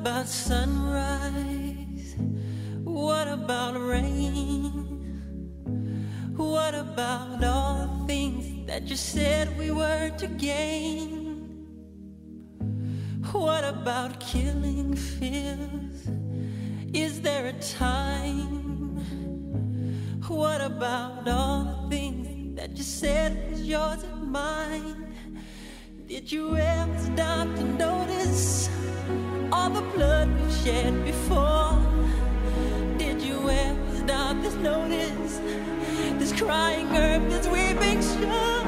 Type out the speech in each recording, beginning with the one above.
about sunrise? What about rain? What about all the things that you said we were to gain? What about killing fears? Is there a time? What about all the things that you said was yours and mine? Did you ever stop to notice all the blood we've shed before? Did you ever stop to notice this crying earth, this weeping shore?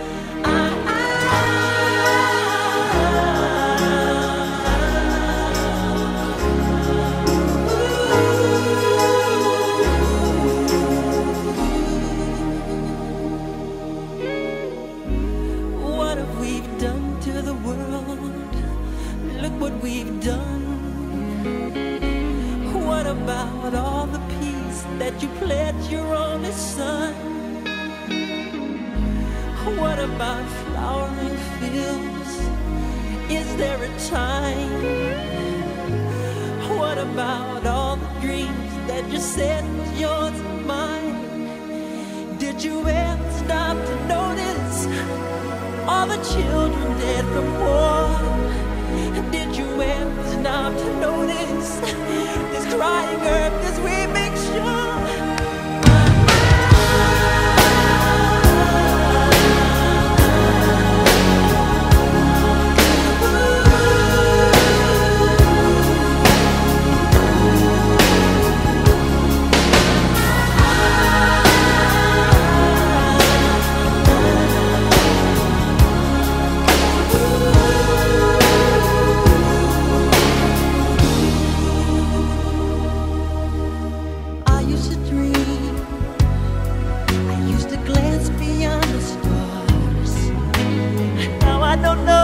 What have we done to the world? Look what we've done. What about all the peace that you pledged your only son? What about flowering fields? Is there a time? What about all the dreams that you said was yours and mine? Did you ever stop to notice all the children dead from war? Did you ever stop to notice this crying earth, this weeping shore? I don't know.